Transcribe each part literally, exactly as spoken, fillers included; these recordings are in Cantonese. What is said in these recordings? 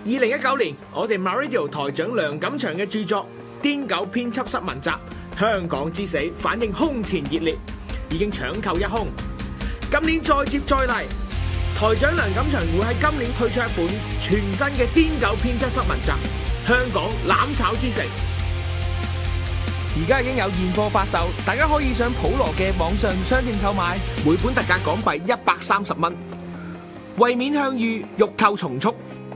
二零一九年，我哋 MyRadio 台長梁錦祥嘅著作《癲狗編輯室文集：香港之死》反應空前熱烈，已經搶購一空。今年再接再厲，台長梁錦祥會喺今年推出一本全新嘅《癲狗編輯室文集：香港攬炒之城》。而家已經有現貨發售，大家可以上普羅嘅網上商店購買，每本特價港幣一百三十蚊。為免向隅，欲購從速。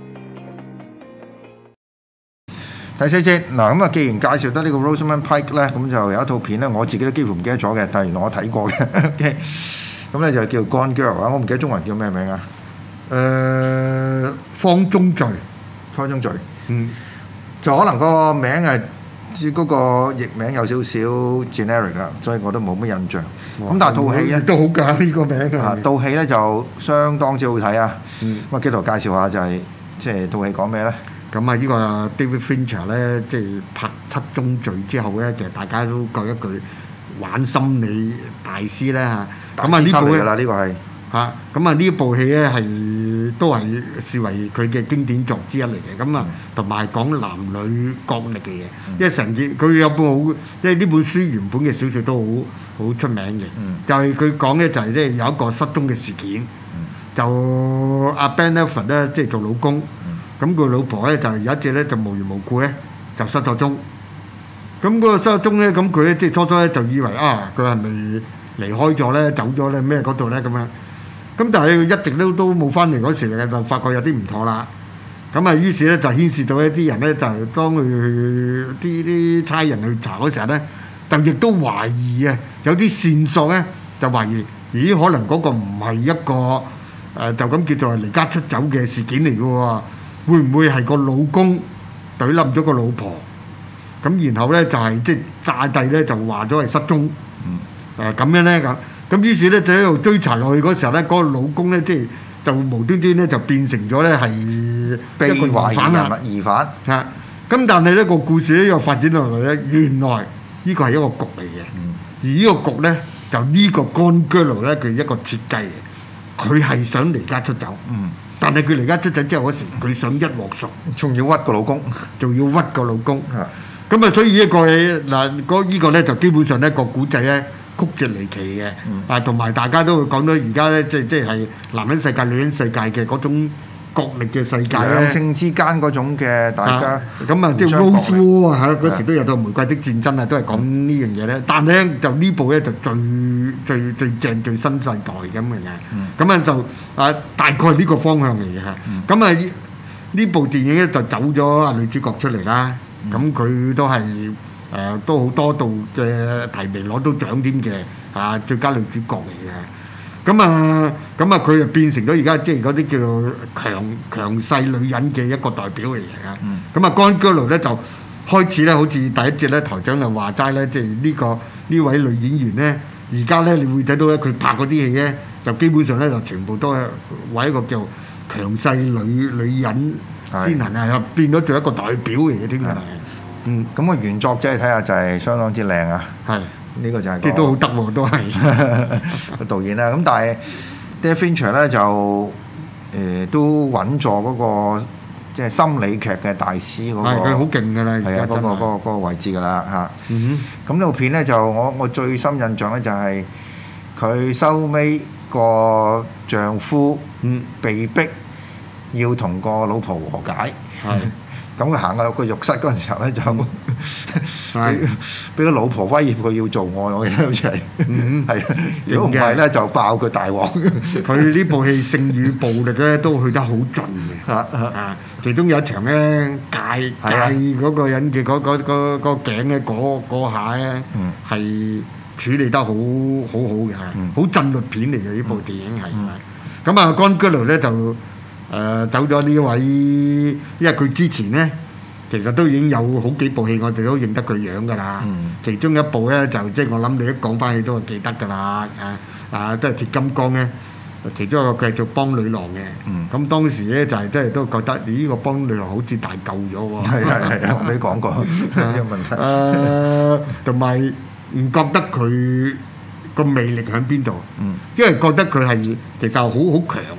第四節嗱，咁啊，既然介紹得呢個 Rosamund Pike 咧，咁就有一套片咧，我自己都幾乎唔記得咗嘅，但係原來我睇過嘅。OK，咁咧就叫 Gone Girl 啊，我唔記得中文叫咩名啊？ 誒、呃，方中罪， 方中罪， 嗯， 就可能個名係至嗰個譯名有少少 generic 啦，所以我都冇乜印象。咁哇但係套戲咧都好㗎呢個名啊， 套戲咧就相當之好睇啊。 嗯， 咁啊，基圖介紹下就係、是、即係套戲講咩咧？ 咁啊，呢個 David Fincher 咧，即係拍七宗罪之後咧，其實大家都講一句玩心理大師咧嚇。咁啊呢部啦，呢個係嚇。咁啊呢部戲咧係都係視為佢嘅經典作之一嚟嘅。咁啊同埋講男女角力嘅嘢，嗯、因為成件佢有本好，因為呢本書原本嘅小説都好好出名嘅。嗯、就係佢講嘅就係咧有一個失蹤嘅事件，嗯、就阿 Ben Affleck 咧即係做老公。咁佢老婆咧就有一隻咧就無緣無故咧就失咗蹤，咁嗰個失咗蹤咧，咁佢咧即係初初咧就以為啊佢係咪離開咗咧走咗咧咩嗰度咧咁樣，咁但係佢一直都都冇翻嚟嗰時嘅就發覺有啲唔妥啦，咁啊於是咧就牽涉到一啲人咧就係當佢啲啲差人去查嗰時候咧，就亦都懷疑啊有啲線索咧就懷疑咦可能嗰個唔係一個誒、呃、就咁叫做離家出走嘅事件嚟嘅喎。會唔會係個老公懟冧咗個老婆？咁然後咧就係即係詐帝咧就話咗係失蹤。誒咁、嗯呃、樣咧咁，咁於是咧就喺度追查落去嗰時候咧，嗰、那個老公咧即係就無端端咧就變成咗咧係一個疑犯啦。 疑犯嚇。咁但係呢個故事咧又發展落嚟咧，原來呢個係一個局嚟嘅。嗯、而呢個局咧就呢個 Gone Girl 咧佢一個設計嘅，佢係想離家出走。嗯。但係佢離家出走之後嗰時，佢想一鑊熟， 仲要屈個老公， 仲要屈個老公。咁啊，所以呢一個嗱，嗰依個咧就基本上咧個古仔咧曲折離奇嘅，啊同埋大家都會講到而家咧，即係即係男人世界、女人世界嘅嗰種角力嘅世界咧， 兩性之間嗰種嘅大家咁啊，即係 Rose War 啊嚇，嗰時都有套玫瑰的戰爭啊，都係講呢樣嘢咧。但係咧就呢部咧就最最最正最新世代咁嘅嘢，咁啊就啊大概呢個方向嚟嘅嚇。咁啊呢部電影咧就走咗啊女主角出嚟啦，咁佢都係誒都好多度嘅提名攞到獎添嘅啊，最佳女主角嚟嘅。咁啊，咁啊，佢就變成咗而家即係嗰啲叫做強強勢女人嘅一個代表嚟嘅。咁啊，Gone Girl咧就開始咧，好似第一節咧台長就話齋咧，即係呢個呢位女演員咧，而家咧你會睇到咧，佢拍嗰啲戲咧，就基本上咧就全部都係為一個叫強勢女女人先行啊，變咗做一個代表嚟嘅添啊。 嗯，咁個原作即係睇下就係相當之靚啊。係。呢個就係、那個， 啲都好得喎，都係個導演啦。咁但係 David Fincher 咧就誒、呃、都穩坐嗰、那個即係心理劇嘅大師嗰、那個，係佢好勁㗎啦，係啊嗰、那個嗰、那個那個位置㗎啦嚇。嗯哼，咁呢部片咧就我我最深印象咧就係佢收尾個丈夫嗯被逼要同個老婆和解。係。咁佢行入個浴室嗰陣時候咧，就俾俾個老婆威脅佢要做愛，我記得好似係，係啊！如果唔係咧，就爆佢大鑊。 佢呢部戲性與暴力咧都去得好盡嘅。啊啊！其中有一場咧，戒戒嗰個人嘅嗰嗰嗰嗰頸咧，嗰嗰下咧係處理得好好好嘅，好震慄片嚟嘅呢部電影係。咁啊，Gone Girl咧就。誒、呃、走咗呢位，因為佢之前咧，其實都已經有好幾部戲，我哋都認得佢樣㗎啦。嗯、其中一部咧就即係我諗你一講翻起都係記得㗎啦。啊啊，都係鐵金剛咧，其中一個繼續幫女郎嘅。咁、嗯、當時咧就係真係都覺得，呢、這個幫女郎好似大舊咗喎。係係係，我未講過呢個問題。誒，同埋唔覺得佢個魅力喺邊度？嗯、因為覺得佢係其實好好強。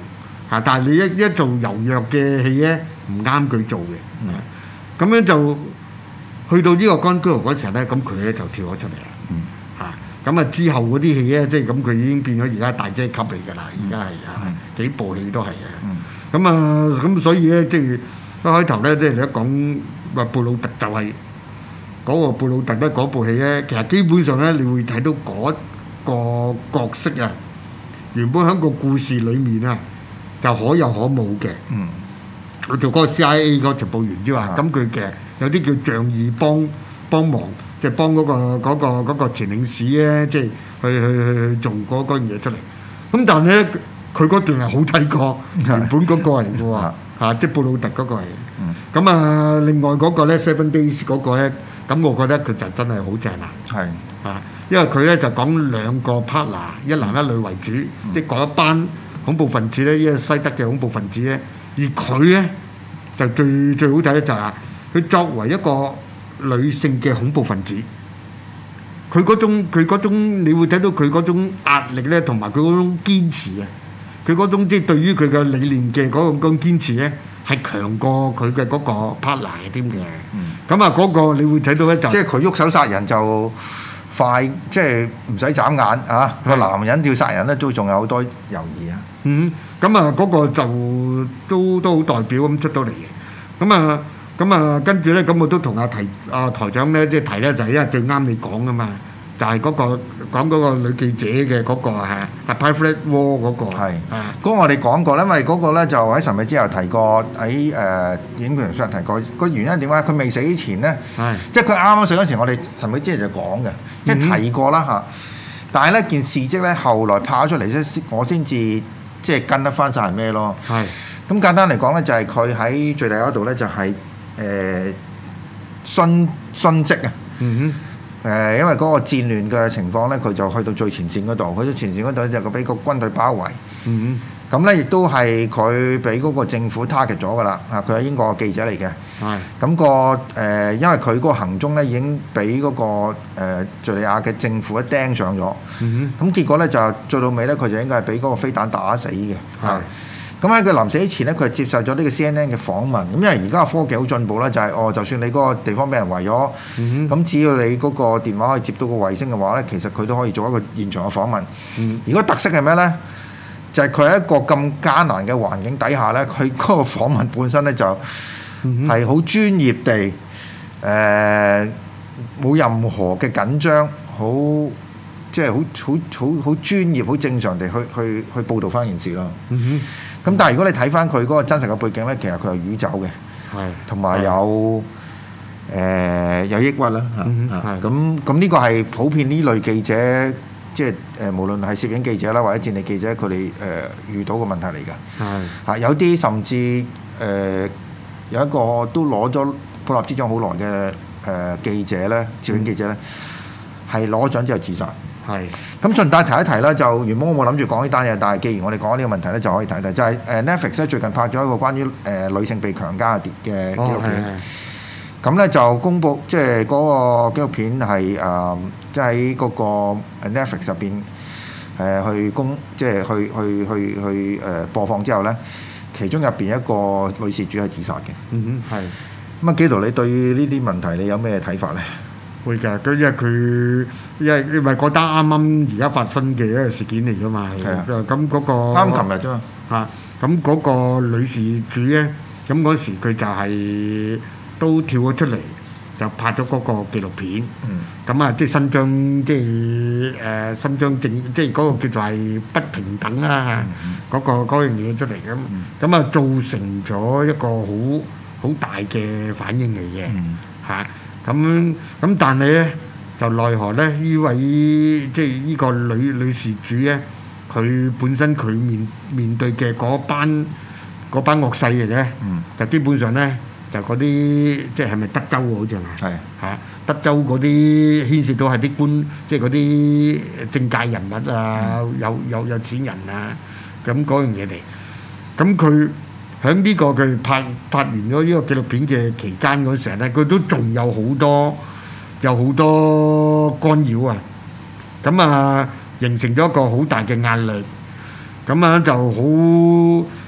嚇，但係你一一做柔弱嘅戲咧，唔啱佢做嘅。咁、嗯、樣就去到呢個干居豪嗰時候咧，咁佢咧就跳咗出嚟啦。 嗯嚇，咁啊之後嗰啲戲咧，即係咁佢已經變咗而家大姐級嚟㗎啦，而家係啊幾部戲都係嘅。咁啊咁所以咧，即係一開頭咧，即係你一講話貝魯特就係、是。嗰個貝魯特咧，嗰部戲咧，其實基本上咧，你會睇到嗰個角色啊，原本喺個故事裡面啊，就可有可無嘅。嗯。佢做嗰個 C I A 嗰個情報員之話，咁佢嘅有啲叫仗義幫幫忙，即係幫嗰個嗰個嗰個前領事咧，即係去去去去做嗰嗰樣嘢出嚟。咁但係咧，佢嗰段係好睇過原本嗰個嚟嘅喎，嚇，即係貝魯特嗰個係。嗯。咁啊，另外嗰個咧 Seven Days 嗰個咧。咁我覺得佢就真係好正啦，係啊，因為佢咧就講兩個 partner，一男一女為主，嗯、即係嗰一班恐怖分子咧，呢個西德嘅恐怖分子咧，而佢咧就最最好睇咧就係佢作為一個女性嘅恐怖分子，佢嗰種佢嗰種你會睇到佢嗰種壓力咧，同埋佢嗰種堅持啊，佢嗰種即係對於佢嘅理念嘅嗰種咁堅持咧。係強過佢嘅嗰個 partner 嘅添嘅，咁啊嗰個你會睇到咧就即係佢喐手殺人就快，即係唔使眨眼啊！個男人要殺人咧都仲有好多猶豫啊。嗯，咁啊嗰個就都都好代表咁出到嚟嘅。咁啊咁啊跟住咧，咁我都同阿提阿台長咧即係提咧，就係因為最啱你講噶嘛。就係嗰個講嗰個女記者嘅嗰個係啊 Private War 嗰個係啊，嗰個我哋講過，因為嗰個咧就喺神秘之後提過，喺誒影片上提過。個原因點解？佢未死之前咧，即係佢啱啱死嗰時，我哋神秘之後就講嘅，即係提過啦嚇。但係咧件事蹟咧，後來拍咗出嚟咧，我先至即係跟得翻晒係咩咯？係咁簡單嚟講咧，就係佢喺敍利亞嗰度咧，就係誒殉殉職啊。嗯哼。誒，因為嗰個戰亂嘅情況咧，佢就去到最前線嗰度，去到前線嗰度就佢俾個軍隊包圍。嗯咁咧亦都係佢俾嗰個政府 target 咗㗎啦。啊，佢係英國記者嚟嘅。係。咁個誒，因為佢嗰個行蹤咧已經俾嗰個誒敍利亞嘅政府一釘上咗。嗯哼。咁結果咧就做到尾咧，佢就應該係俾嗰個飛彈打死嘅。係。咁喺佢臨死之前咧，佢係接受咗呢個 C N N 嘅訪問。咁因為而家嘅科技好進步啦，就係、是、哦，就算你嗰個地方俾人圍咗，咁、嗯、哼只要你嗰個電話可以接到個衛星嘅話咧，其實佢都可以做一個現場嘅訪問。嗯、如果特色係咩咧？就係佢喺一個咁艱難嘅環境底下咧，佢嗰個訪問本身咧就係好專業地，誒、呃、冇任何嘅緊張，好即係好好好好專業、好正常地去去去報導翻件事咯。嗯哼。咁但係如果你睇翻佢嗰個真實嘅背景咧，其實佢係瘀酒嘅，係同埋有誒、呃、有抑鬱啦嚇，咁咁呢個係普遍呢類記者，即係誒無論係攝影記者啦或者戰地記者，佢哋誒遇到嘅問題嚟㗎。係嚇有啲甚至誒、呃、有一個都攞咗普立茲獎好耐嘅誒記者咧，攝影記者咧係攞獎之後自殺。係，咁順帶提一提啦，就原本我冇諗住講呢單嘢，但係既然我哋講呢個問題咧，就可以提提，就係誒 Netflix 咧最近拍咗一個關於誒、呃、女性被強姦嘅紀錄片，咁咧、哦、就公佈，即係嗰個紀錄片係誒，即係喺嗰個 Netflix 入邊誒去公，即係去去去去誒、呃、播放之後咧，其中入邊一個女事主係自殺嘅。嗯哼，係。咁啊，紀陶，你對呢啲問題你有咩睇法咧？會㗎，佢因為佢因為因為嗰單啱啱而家發生嘅一個事件嚟㗎嘛，係啊，咁嗰個啱琴日啫嘛嚇，咁嗰個女事主咧，咁嗰時佢就係都跳咗出嚟，就拍咗嗰個紀錄片，咁啊即係伸張即係誒伸張正，即係嗰個叫做係不平等啦嚇，嗰個嗰樣嘢出嚟咁，咁啊造成咗一個好好大嘅反應嚟嘅嚇。咁咁，但係咧就奈何咧？呢位即係呢個女女事主咧，佢本身佢面面對嘅嗰班嗰班惡勢嘅咧，嗯、就基本上咧就嗰啲即係係咪德州喎？好似係嚇德州嗰啲牽涉到係啲官，即係嗰啲政界人物啊，嗯、有有有錢人啊，咁嗰樣嘢嚟。咁佢喺呢個佢拍拍完咗呢個紀錄片嘅期間嗰時候咧，佢都仲有好多有好多干擾啊！咁啊，形成咗一個好大嘅壓力。咁啊，就好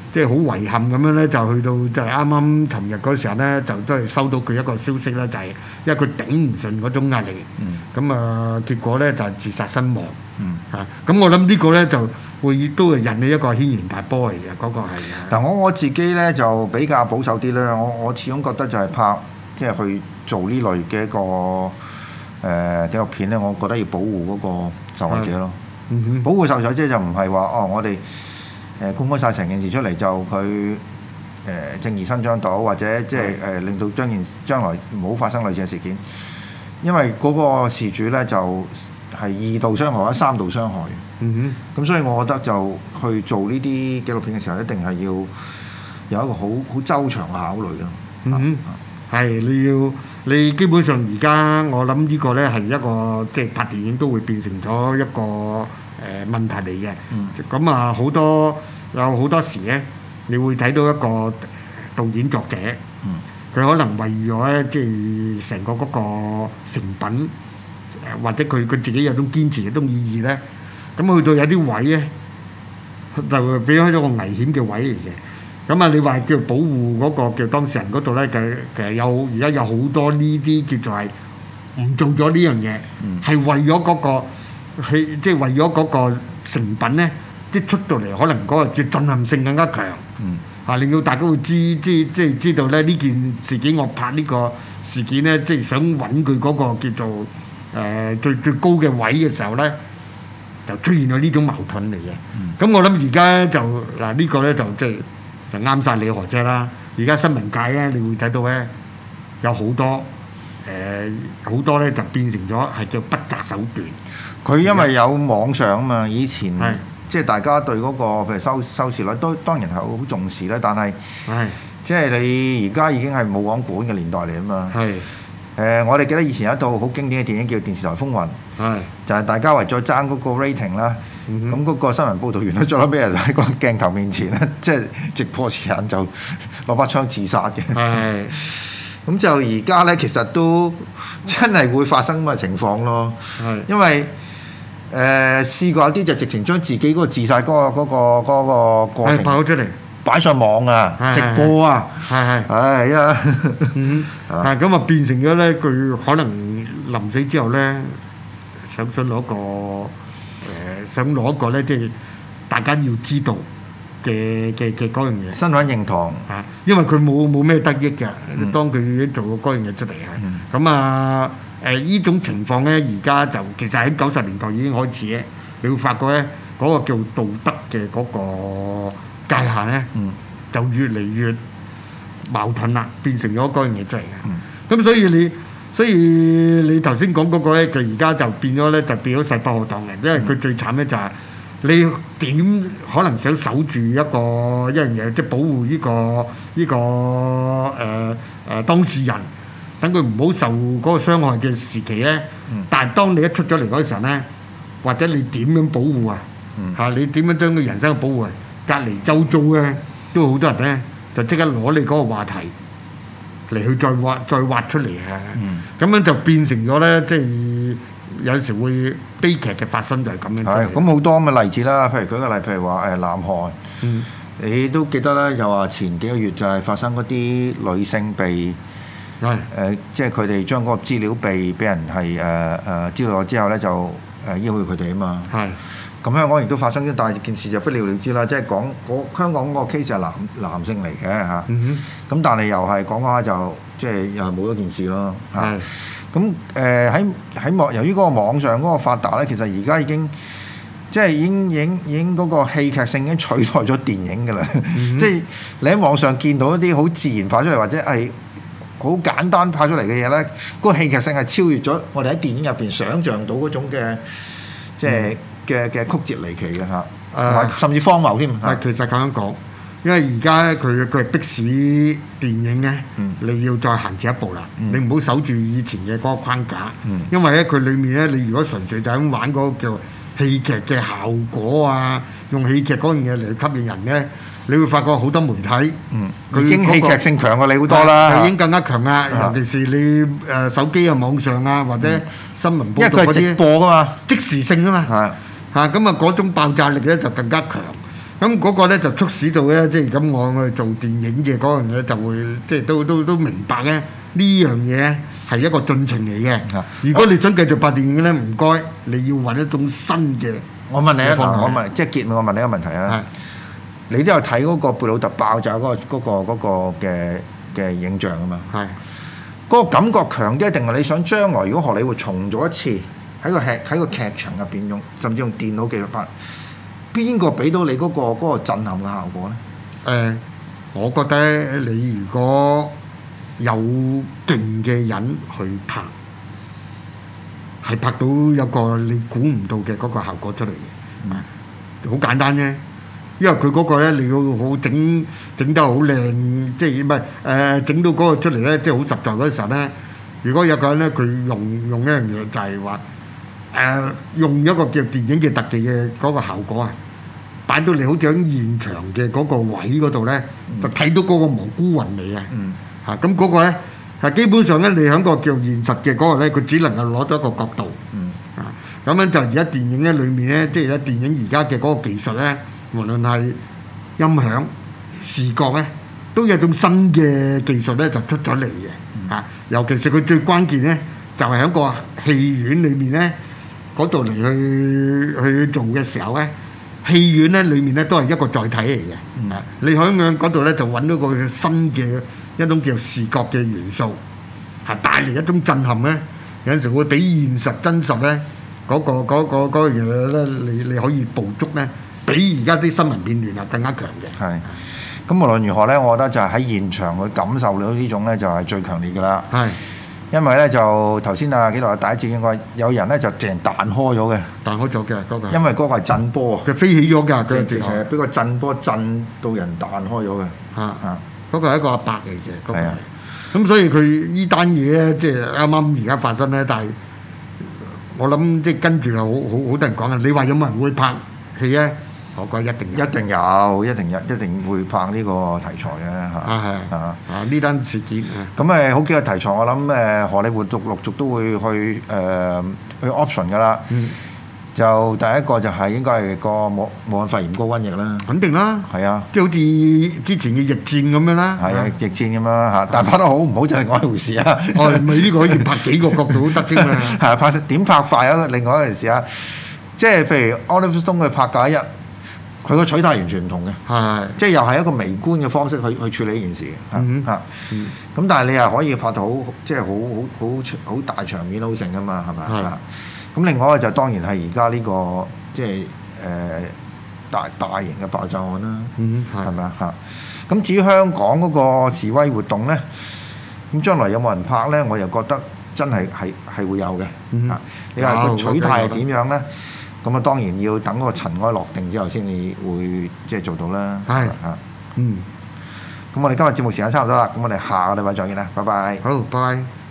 即係好遺憾咁樣咧，就去到就係啱啱尋日嗰時候咧，就都係收到佢一個消息咧，就係、是、因為佢頂唔順嗰種壓力，咁、嗯、啊結果咧就係、是、自殺身亡。嗯，嚇、啊，咁我諗呢個咧就會都係引起一個軒然大波嚟嘅，嗰、那個係。 但我我自己咧就比較保守啲咧，我我始終覺得就係拍即係、就是、去做呢類嘅一個誒紀錄片咧，我覺得要保護嗰個受害者咯。嗯哼，保護受害者就唔係話哦，我哋。誒公開晒成件事出嚟就佢誒、呃、正義伸張到，或者即係誒令到將件將來唔好發生類似嘅事件，因為嗰個事主咧就係、是、二度傷害或者三度傷害。嗯哼，咁所以我覺得就去做呢啲紀錄片嘅時候，一定係要有一個好好周詳嘅考慮咯。 嗯哼，係、啊、你要你基本上而家我諗呢個咧係一個即係拍電影都會變成咗一個。誒、呃、問題嚟嘅，咁、嗯、啊好多有好多時咧，你會睇到一個導演作者，佢、嗯、可能為咗咧即係成個嗰個成品，或者佢佢自己有種堅持嘅種意義咧，咁去到有啲位咧，就俾開咗個危險嘅位嚟嘅。咁啊，你話叫保護嗰個叫當事人嗰度咧，嘅其實有而家有好多呢啲叫做係唔做咗呢樣嘢，係、嗯、為咗嗰、嗰個。係即係為咗嗰個成品咧，即係出到嚟可能嗰個叫震撼性更加強，嗯，啊令到大家會知即係即係知道咧呢件事件我拍呢個事件咧，即係想揾佢嗰個叫做誒、呃、最最高嘅位嘅時候咧，就出現咗呢種矛盾嚟嘅。咁、嗯、我諗而家就嗱、這個、呢個咧就即係就啱晒你何姐啦。而家新聞界咧，你會睇到咧有好多誒好、呃、多咧就變成咗係叫不擇手段。 佢因為有網上啊嘛，以前即係大家對嗰個譬如收收視率都當然係好重視啦，但係即係你而家已經係冇網管嘅年代嚟啊嘛。係誒，我哋記得以前有一套好經典嘅電影叫《電視台風雲》，係就係大家為咗爭嗰個 rating 啦，咁嗰個新聞報導員都最後俾人喺個鏡頭面前咧，即係直播時間就攞把槍自殺嘅。係咁就而家咧，其實都真係會發生咁嘅情況咯。係因為誒、呃、試過有啲就直情將自己嗰個自殺嗰、嗰個嗰、嗰個嗰、嗰個過程擺出嚟， 擺上網啊，直播啊，係係，係啊，嗯，啊咁啊變成咗咧，佢可能臨死之後咧，想想攞個誒、呃，想攞一個咧，即係大家要知道嘅嘅嘅嗰樣嘢， 身份認同啊，因為佢冇冇咩得益嘅，嗯、當佢已經做過嗰樣嘢出嚟啊，咁、嗯、啊。誒呢、呃、種情況咧，而家就其實喺九十年代已經開始咧，你會發覺咧嗰、那個叫道德嘅嗰個界限咧，嗯、就越嚟越矛盾啦，變成咗嗰樣嘢出嚟嘅。咁、嗯、所以你，所以你頭先講嗰個咧，佢而家就變咗咧，就變咗勢不可當嘅，因為佢最慘咧就係你點可能想守住一個一樣嘢，即係保護呢、這個呢、這個誒誒、呃呃、當事人。等佢唔好受嗰個傷害嘅時期咧，嗯、但係當你一出咗嚟嗰陣咧，或者你點樣保護啊？嚇、嗯、你點樣將佢人生嘅保護啊？隔離周遭咧都好多人咧，就即刻攞你嗰個話題嚟去再挖再挖出嚟啊！咁、嗯、樣就變成咗咧，即係有時會悲劇嘅發生就係咁樣。係咁好多咁嘅例子啦，譬如舉個例，譬如話誒南韓，嗯、你都記得啦，就話前幾個月就係發生嗰啲女性被。係誒、呃，即係佢哋將嗰個資料被俾人係誒誒知道咗之後咧，就誒要挾佢哋啊嘛。係咁香港亦都發生咗，但係件事就不了了之啦。即係講嗰香港嗰個 case 係男男性嚟嘅嚇。咁、嗯、哼但係又係講下就即係又係冇咗件事咯。係咁誒喺喺網由於嗰個網上嗰個發達咧，其實而家已經即係已經已經已經嗰個戲劇性已經取代咗電影㗎啦。嗯、哼即係你喺網上見到一啲好自然拍出嚟或者係好簡單拍出嚟嘅嘢咧，嗰、那個戲劇性係超越咗我哋喺電影入邊想像到嗰種嘅即係嘅嘅曲折離奇嘅嚇，呃、甚至荒謬添。 係其實咁樣講，因為而家佢佢係迫使電影咧，嗯、你要再行前一步啦。嗯、你唔好守住以前嘅嗰個框架，嗯、因為咧佢裡面咧，你如果純粹就咁玩嗰個叫戲劇嘅效果啊，用戲劇嗰樣嘢嚟吸引人咧。你會發覺好多媒體，嗯， 佢已經戲劇性強過你好多啦， 已經更加強啦。尤其是你誒手機啊、網上啊或者新聞報導嗰啲， 直播㗎嘛， 即時性啊嘛，係嚇咁啊嗰種爆炸力咧就更加強。 咁嗰個咧就促使到咧，即係咁我去做電影嘅嗰樣嘢就會即係都都都明白咧呢樣嘢係一個進程嚟嘅。如果你想繼續拍電影咧，唔該你要揾一種新嘅。 我問你啊，嗱，我問即係結尾，我問你一個問題啊。你都有睇嗰個貝魯特爆炸嗰、嗰個嗰、嗰個嘅嘅影像啊嘛？係。嗰個感覺強啲，定係你想將來如果荷里活重做一次喺個劇喺個劇場入邊用，甚至用電腦技術拍？邊個俾到你嗰個嗰個震撼嘅效果咧？ 誒、呃，我覺得你如果有勁嘅人去拍，係拍到有個你估唔到嘅嗰個效果出嚟嘅。好、嗯、簡單啫，因為佢嗰個咧你要好整整得好靚，即係唔係誒整到嗰個出嚟咧，即係好實在嗰時候咧。如果有個人咧，佢用用一樣嘢就係話誒用一個叫電影嘅特技嘅嗰個效果啊！擺到你好似喺現場嘅嗰個位嗰度咧，嗯、就睇到嗰個蘑菇雲嚟嘅。嗯。嚇、啊，咁嗰個咧係基本上咧，你喺個叫現實嘅嗰個咧，佢只能夠攞咗一個角度。嗯。啊，咁樣就而家電影咧裏面咧，即係而家電影而家嘅嗰個技術咧，無論係音響、視覺咧，都有一種新嘅技術咧就出咗嚟嘅。嗯、啊，尤其是佢最關鍵咧，就係、是、喺個戲院裏面咧嗰度嚟去去做嘅時候咧。戲院咧裏面咧都係一個載體嚟嘅，嗯、你喺嗰度咧就揾到個新嘅一種叫視覺嘅元素，係帶嚟一種震撼咧。有陣時會比現實真實咧嗰、嗰個嗰、嗰個嗰樣嘢咧，你你可以捕捉咧，比而家啲新聞片段係更加強嘅。係， 咁無論如何咧，我覺得就係喺現場去感受到呢種咧就係最強烈㗎啦。係。因為咧就頭先啊幾度第一節應該有人咧就淨彈開咗嘅， 彈開咗嘅嗰個。 因為嗰個係震波， 佢飛起咗㗎，佢直情係俾個震波震到人彈開咗嘅。 嚇嚇，嗰個係一個阿伯嚟嘅。係啊，咁所以佢呢單嘢咧，即係啱啱而家發生咧，但係我諗即係跟住係好好好多人講啊。你話有冇人會拍戲咧？我覺得一定有一定有，一定有，一定會拍呢個題材嘅嚇。 啊係啊啊！呢單事件咁誒好幾個題材，我諗誒荷里活陸陸續都會去誒、呃、去 option 㗎啦。嗯。就第一個就係應該係個武武漢肺炎嗰個瘟疫啦。 肯定啦。係啊。即係好似之前嘅疫戰咁樣啦。係啊， 疫戰咁樣啦嚇，但係拍得好唔好就另外一回事啊。 哦，唔係呢個可以拍幾個角度都得啫嘛。 係啊，拍點拍快啊，另外一回事啊。即係譬如 Oliver Stone 佢拍嗰一日。佢個取態完全唔同嘅，係即係又係一個微觀嘅方式去去處理呢件事嘅嚇嚇。咁、嗯嗯、但係你又可以拍到好即係好好好好大場面好盛㗎嘛，係咪啊？咁另外一個就當然係而家呢個即係誒、呃、大大型嘅爆炸案啦，係咪啊嚇？咁至於香港嗰個示威活動咧，咁將來有冇人拍咧？我又覺得真係係係會有嘅嚇。嗯、你話個取態係點樣咧？咁啊，當然要等個塵埃落定之後先至會即係做到啦。係啊，嗯。咁我哋今日節目時間差唔多啦，咁我哋下個禮拜再見啦，拜拜。 好，拜拜。